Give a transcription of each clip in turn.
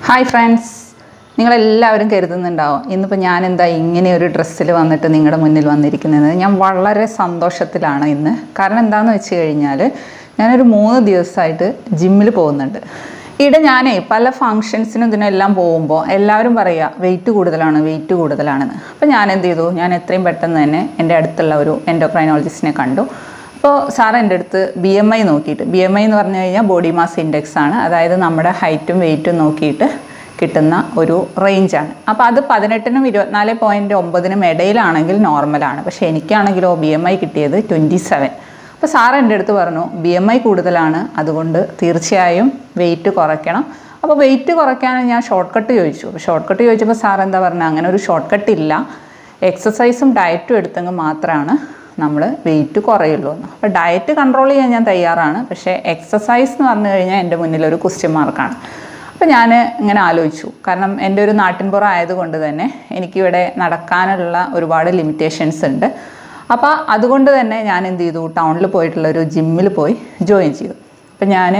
Hi friends, നിങ്ങളെല്ലാവരും കരുതുന്നുണ്ടാവും ഇന്നിപ്പോൾ ഞാൻ എന്താ ഇങ്ങനെ ഒരു ഡ്രസ്സിൽ വന്നിട്ട് നിങ്ങളുടെ മുന്നിൽ വന്നിരിക്കുന്നത്. ഞാൻ വളരെ സന്തോഷത്തിലാണ് ഇന്ന്. കാരണം എന്താണെന്ന് വെച്ച് കഴിഞ്ഞാൽ ഞാനൊരു 3 ദിവസമായിട്ട് ജിമ്മിൽ പോകുന്നുണ്ട്. ഇവിടെ ഞാനേ പല ഫങ്ഷൻസിനും ഇതിനെല്ലാം പോകുമ്പോൾ എല്ലാവരും പറയുക വെയിറ്റ് കൂടുതലാണെന്ന്. അപ്പോൾ ഞാൻ എന്ത് ചെയ്തു, ഞാൻ എത്രയും പെട്ടെന്ന് തന്നെ എൻ്റെ അടുത്തുള്ള ഒരു എൻഡോക്രൈനോളജിസ്റ്റിനെ കണ്ടു. അപ്പോൾ സാർ എൻ്റെ അടുത്ത് BMI നോക്കിയിട്ട്, BMI എന്ന് പറഞ്ഞു കഴിഞ്ഞാൽ ബോഡി മാസ് ഇൻഡെക്സ് ആണ്, അതായത് നമ്മുടെ ഹൈറ്റും വെയിറ്റും നോക്കിയിട്ട് കിട്ടുന്ന ഒരു റേഞ്ചാണ്. അപ്പോൾ അത് 18നും 24.9നും ഇടയിലാണെങ്കിൽ നോർമലാണ്. പക്ഷേ എനിക്കാണെങ്കിലോ BMI കിട്ടിയത് 27. അപ്പോൾ സാർ എൻ്റെ അടുത്ത് പറഞ്ഞു BMI കൂടുതലാണ്, അതുകൊണ്ട് തീർച്ചയായും വെയിറ്റ് കുറയ്ക്കണം. അപ്പോൾ വെയിറ്റ് കുറയ്ക്കാൻ ഞാൻ ഷോർട്ട് കട്ട് ചോദിച്ചു. അപ്പോൾ ഷോർട്ട് കട്ട് ചോദിച്ചപ്പോൾ സാർ എന്താ പറഞ്ഞത്, അങ്ങനെ ഒരു ഷോർട്ട് കട്ട് ഇല്ല, എക്സസൈസും ഡയറ്റും എടുത്തെങ്കിൽ മാത്രമാണ് നമ്മൾ വെയിറ്റ് കുറയുള്ളൂ എന്ന്. അപ്പോൾ ഡയറ്റ് കൺട്രോൾ ചെയ്യാൻ ഞാൻ തയ്യാറാണ്, പക്ഷേ എക്സസൈസ് എന്ന് പറഞ്ഞു കഴിഞ്ഞാൽ എൻ്റെ മുന്നിലൊരു ക്വസ്റ്റ്യൻ മാർക്കാണ്. അപ്പോൾ ഞാൻ ഇങ്ങനെ ആലോചിച്ചു, കാരണം എൻ്റെ ഒരു നാട്ടിൻപുറം ആയതുകൊണ്ട് തന്നെ എനിക്കിവിടെ നടക്കാനുള്ള ഒരുപാട് ലിമിറ്റേഷൻസ് ഉണ്ട്. അപ്പോൾ അതുകൊണ്ട് തന്നെ ഞാൻ എന്ത് ചെയ്തു, ടൗണിൽ പോയിട്ടുള്ളൊരു ജിമ്മിൽ പോയി ജോയിൻ ചെയ്തു. അപ്പോൾ ഞാൻ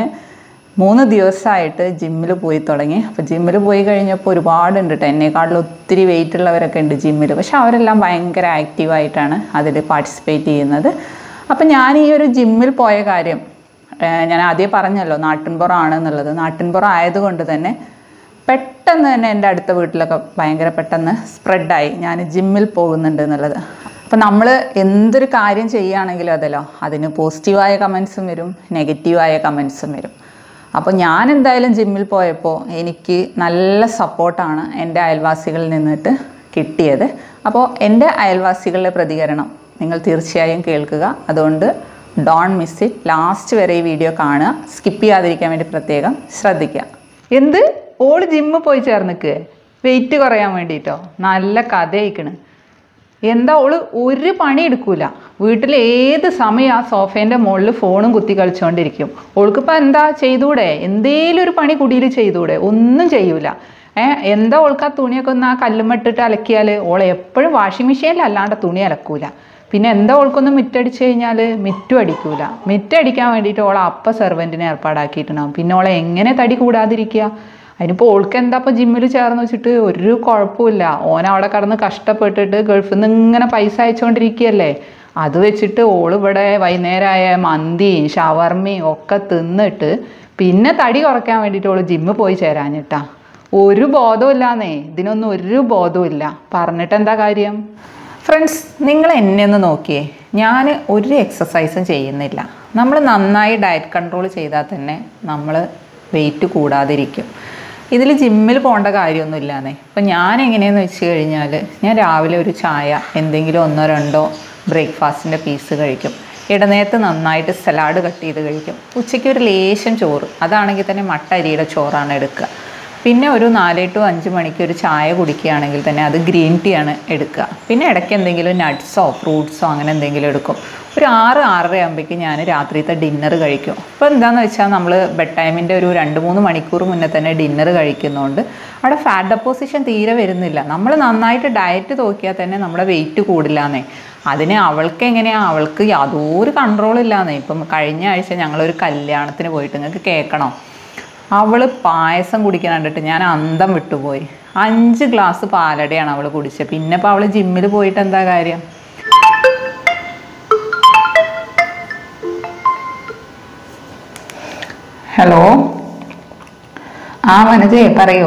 3 ദിവസമായിട്ട് ജിമ്മിൽ പോയി തുടങ്ങി. അപ്പോൾ ജിമ്മിൽ പോയി കഴിഞ്ഞപ്പോൾ ഒരുപാടുണ്ട് കേട്ടോ, എന്നെക്കാട്ടിൽ ഒത്തിരി വെയിറ്റ് ഉള്ളവരൊക്കെ ഉണ്ട് ജിമ്മിൽ. പക്ഷെ അവരെല്ലാം ഭയങ്കര ആക്റ്റീവായിട്ടാണ് അതിൽ പാർട്ടിസിപ്പേറ്റ് ചെയ്യുന്നത്. അപ്പോൾ ഞാൻ ഈ ഒരു ജിമ്മിൽ പോയ കാര്യം ഞാൻ ആദ്യം പറഞ്ഞല്ലോ, നാട്ടിൻപുറമാണ് എന്നുള്ളത്. നാട്ടിൻപുറം ആയതുകൊണ്ട് തന്നെ പെട്ടെന്ന് തന്നെ എൻ്റെ അടുത്ത വീട്ടിലൊക്കെ ഭയങ്കര പെട്ടെന്ന് സ്പ്രെഡായി ഞാൻ ജിമ്മിൽ പോകുന്നുണ്ട് എന്നുള്ളത്. അപ്പോൾ നമ്മൾ എന്തൊരു കാര്യം ചെയ്യുകയാണെങ്കിലും അതല്ലോ, അതിന് പോസിറ്റീവായ കമൻസും വരും, നെഗറ്റീവായ കമൻസും വരും. അപ്പോൾ ഞാൻ എന്തായാലും ജിമ്മിൽ പോയപ്പോൾ എനിക്ക് നല്ല സപ്പോർട്ടാണ് എൻ്റെ അയൽവാസികളിൽ നിന്നിട്ട് കിട്ടിയത്. അപ്പോൾ എൻ്റെ അയൽവാസികളുടെ പ്രതികരണം നിങ്ങൾ തീർച്ചയായും കേൾക്കുക. അതുകൊണ്ട് ഡോണ്ട് മിസ് ഇറ്റ്, ലാസ്റ്റ് വരെ ഈ വീഡിയോ കാണുക, സ്കിപ്പ് ചെയ്യാതിരിക്കാൻ വേണ്ടി പ്രത്യേകം ശ്രദ്ധിക്കുക. എന്ത് ഓൾ ജിമ്മിൽ പോയി ചേർന്നിക്ക് വെയിറ്റ് കുറയാൻ വേണ്ടിയിട്ടോ? നല്ല കഥ അയക്കണ്. എന്താ ഓള് ഒരു പണി എടുക്കൂല, വീട്ടിൽ ഏത് സമയം ആ സോഫേൻ്റെ മുകളിൽ ഫോണും കുത്തി കളിച്ചുകൊണ്ടിരിക്കും. ഓൾക്കിപ്പോൾ എന്താ ചെയ്തൂടെ, എന്തേലും ഒരു പണി കുടിയിൽ ചെയ്തൂടെ? ഒന്നും ചെയ്യൂല. എന്താ ഓൾക്ക് ആ തുണിയൊക്കെ ഒന്ന് ആ കല്ലുമിട്ടിട്ട് അലക്കിയാൽ, ഓളെ എപ്പോഴും വാഷിംഗ് മെഷീനിൽ അല്ലാണ്ട് തുണി അലക്കൂല. പിന്നെ എന്താ ഓൾക്കൊന്ന് മിറ്റടിച്ച് കഴിഞ്ഞാൽ മിറ്റും അടിക്കൂല. മിറ്റടിക്കാൻ വേണ്ടിയിട്ട് ഓളെ അപ്പം സെർവൻറ്റിനെ ഏർപ്പാടാക്കിയിട്ടുണ്ടാവും. പിന്നെ ഓളെ എങ്ങനെ തടി കൂടാതിരിക്കുക? അതിനിപ്പോൾ ഓൾക്ക് എന്താ ഇപ്പോൾ ജിമ്മിൽ ചേർന്ന് വെച്ചിട്ട് ഒരു കുഴപ്പമില്ല. ഓനവിടെ കടന്ന് കഷ്ടപ്പെട്ടിട്ട് ഗൾഫിൽ നിന്ന് ഇങ്ങനെ പൈസ അയച്ചുകൊണ്ടിരിക്കുകയല്ലേ. അത് വെച്ചിട്ട് ഓൾ ഇവിടെ വൈകുന്നേരമായ മന്തിയും ഷവർമയും ഒക്കെ തിന്നിട്ട് പിന്നെ തടി കുറയ്ക്കാൻ വേണ്ടിയിട്ട് ഓൾ ജിമ്മിൽ പോയി ചേരാഞ്ഞിട്ടാ. ഒരു ബോധമില്ലാന്നേ, ഇതിനൊന്നും ഒരു ബോധമില്ല. പറഞ്ഞിട്ട് എന്താ കാര്യം? ഫ്രണ്ട്സ്, നിങ്ങൾ എന്നെ ഒന്ന് നോക്കിയേ, ഞാൻ ഒരു എക്സസൈസും ചെയ്യുന്നില്ല. നമ്മൾ നന്നായി ഡയറ്റ് കൺട്രോൾ ചെയ്താൽ തന്നെ നമ്മൾ വെയിറ്റ് കൂടാതിരിക്കും. ഇതിൽ ജിമ്മിൽ പോകേണ്ട കാര്യമൊന്നുമില്ലാന്നേ. ഇപ്പം ഞാൻ എങ്ങനെയെന്ന് വെച്ച് കഴിഞ്ഞാൽ, ഞാൻ രാവിലെ ഒരു ചായ, എന്തെങ്കിലും 1-2 ബ്രേക്ക്ഫാസ്റ്റിൻ്റെ പീസ് കഴിക്കും. ഇടനേരത്ത് നന്നായിട്ട് സലാഡ് കട്ട് ചെയ്ത് കഴിക്കും. ഉച്ചയ്ക്ക് ഒരു ലേശം ചോറ്, അതാണെങ്കിൽ തന്നെ മട്ട അരിയുടെ ചോറാണ് എടുക്കുക. പിന്നെ ഒരു 4 to 5 മണിക്ക് ഒരു ചായ കുടിക്കുകയാണെങ്കിൽ തന്നെ അത് ഗ്രീൻ ടീ ആണ് എടുക്കുക. പിന്നെ ഇടയ്ക്ക് എന്തെങ്കിലും നട്ട്സോ ഫ്രൂട്ട്സോ അങ്ങനെ എന്തെങ്കിലും എടുക്കും. ഒരു 6-6:30 ആകുമ്പോഴേക്കും ഞാൻ രാത്രിയത്തെ ഡിന്നർ കഴിക്കും. അപ്പോൾ എന്താണെന്ന് വെച്ചാൽ നമ്മൾ ബെഡ് ടൈമിൻ്റെ ഒരു 2-3 മണിക്കൂർ മുന്നേ തന്നെ ഡിന്നർ കഴിക്കുന്നതുകൊണ്ട് അവിടെ ഫാറ്റ് ഡെപ്പോസിഷൻ തീരെ വരുന്നില്ല. നമ്മൾ നന്നായിട്ട് ഡയറ്റ് നോക്കിയാൽ തന്നെ നമ്മുടെ വെയിറ്റ് കൂടില്ലാന്നേ. അതിന് അവൾക്ക് എങ്ങനെയാണ്, അവൾക്ക് യാതൊരു കൺട്രോളില്ലാന്നേ. ഇപ്പം കഴിഞ്ഞ ആഴ്ച ഞങ്ങളൊരു കല്യാണത്തിന് പോയിട്ട്, നിങ്ങൾക്ക് കേൾക്കണോ, അവൾ പായസം കുടിക്കാൻ കണ്ടിട്ട് ഞാൻ അന്തം വിട്ടുപോയി. 5 ഗ്ലാസ് പാലടയാണ് അവൾ കുടിച്ചത്. പിന്നെ ഇപ്പോൾ അവൾ ജിമ്മിൽ പോയിട്ട് എന്താ കാര്യം? ഹലോ, ആ വനജേ പറയോ.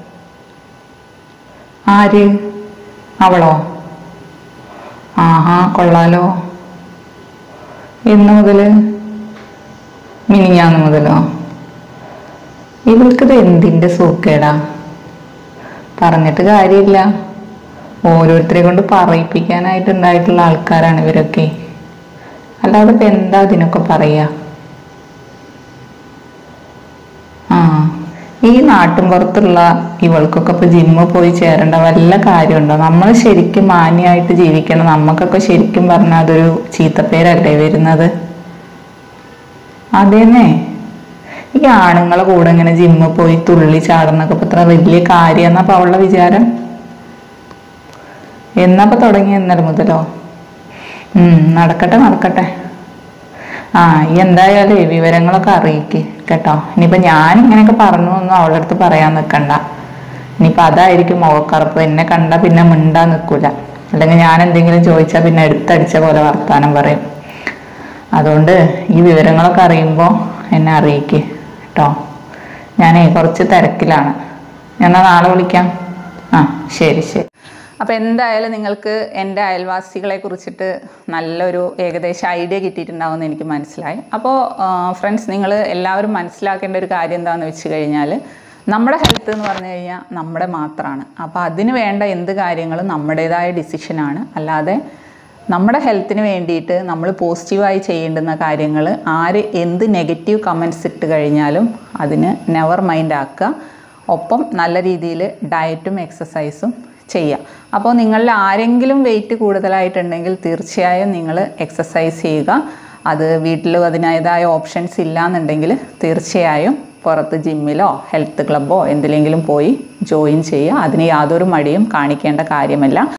ആര്? അവളോ? ആഹാ, കൊള്ളാലോ. എന്ന് മുതൽ? മിനിഞ്ഞാന്ന് മുതലോ? ഇവൾക്കിത് എന്തിൻ്റെ സൂക്കേടാ? പറഞ്ഞിട്ട് കാര്യമില്ല, ഓരോരുത്തരെ കൊണ്ട് പറയിപ്പിക്കാനായിട്ടുണ്ടായിട്ടുള്ള ആൾക്കാരാണ് ഇവരൊക്കെ. അല്ലാതെ ഇപ്പം എന്താ ഇതിനൊക്കെ പറയുക? ഈ നാട്ടിൻപുറത്തുള്ള ഇവൾക്കൊക്കെ ഇപ്പോൾ ജിമ്മിൽ പോയി ചേരേണ്ട വല്ല കാര്യമുണ്ടോ? നമ്മൾ ശരിക്കും മാന്യമായിട്ട് ജീവിക്കണം. നമുക്കൊക്കെ ശരിക്കും പറഞ്ഞാൽ അതൊരു ചീത്തപ്പേരല്ലേ വരുന്നത്? അതേന്നെ, ഈ ആണുങ്ങളെ കൂടെ ഇങ്ങനെ ജിമ്മിൽ പോയി തുള്ളി ചാടുന്നൊക്കെ ഇപ്പം ഇത്ര വലിയ കാര്യം എന്നപ്പോൾ അവളുടെ വിചാരം. എന്നപ്പോൾ തുടങ്ങി? ഇന്നലെ മുതലോ? നടക്കട്ടെ. ആ ഈ എന്തായാലും ഈ വിവരങ്ങളൊക്കെ അറിയിക്ക് കേട്ടോ. ഇനിയിപ്പോൾ ഞാൻ ഇങ്ങനെയൊക്കെ പറഞ്ഞു ഒന്നും അവളുടെ അടുത്ത് പറയാൻ നിൽക്കണ്ട. ഇനിയിപ്പോൾ അതായിരിക്കും മുഖക്കറുപ്പ്. എന്നെ കണ്ടാൽ പിന്നെ മിണ്ടാൻ നിൽക്കൂല. അല്ലെങ്കിൽ ഞാൻ എന്തെങ്കിലും ചോദിച്ചാൽ പിന്നെ എടുത്തടിച്ച പോലെ വർത്താനം പറയും. അതുകൊണ്ട് ഈ വിവരങ്ങളൊക്കെ അറിയുമ്പോൾ എന്നെ അറിയിക്ക് കേട്ടോ. ഞാനേ കുറച്ച് തിരക്കിലാണ്. ഞാൻ നാളെ വിളിക്കാം. ആ ശരി ശരി. അപ്പോൾ എന്തായാലും നിങ്ങൾക്ക് എൻ്റെ അയൽവാസികളെ കുറിച്ചിട്ട് നല്ലൊരു ഏകദേശം ഐഡിയ കിട്ടിയിട്ടുണ്ടാവുമെന്ന് എനിക്ക് മനസ്സിലായി. അപ്പോൾ ഫ്രണ്ട്സ്, നിങ്ങൾ എല്ലാവരും മനസ്സിലാക്കേണ്ട ഒരു കാര്യം എന്താണെന്ന് വെച്ച് കഴിഞ്ഞാൽ, നമ്മുടെ ഹെൽത്ത് എന്ന് പറഞ്ഞു കഴിഞ്ഞാൽ നമ്മുടെ മാത്രമാണ്. അപ്പോൾ അതിന് വേണ്ട എന്ത് കാര്യങ്ങളും നമ്മുടേതായ ഡിസിഷനാണ്. അല്ലാതെ നമ്മുടെ ഹെൽത്തിന് വേണ്ടിയിട്ട് നമ്മൾ പോസിറ്റീവായി ചെയ്യേണ്ടുന്ന കാര്യങ്ങൾ ആര് എന്ത് നെഗറ്റീവ് കമൻറ്റ്സ് ഇട്ട് കഴിഞ്ഞാലും അതിന് നെവർ മൈൻഡ് ആക്കുക. ഒപ്പം നല്ല രീതിയിൽ ഡയറ്റും എക്സസൈസും ചെയ്യുക. അപ്പോൾ നിങ്ങളിൽ ആരെങ്കിലും വെയിറ്റ് കൂടുതലായിട്ടുണ്ടെങ്കിൽ തീർച്ചയായും നിങ്ങൾ എക്സസൈസ് ചെയ്യുക. അത് വീട്ടിൽ അതിനേതായ ഓപ്ഷൻസ് ഇല്ലയെന്നുണ്ടെങ്കിൽ തീർച്ചയായും പുറത്ത് ജിമ്മിലോ ഹെൽത്ത് ക്ലബ്ബോ എന്തിലെങ്കിലും പോയി ജോയിൻ ചെയ്യുക. അതിന് യാതൊരു മടിയും കാണിക്കേണ്ട കാര്യമല്ല.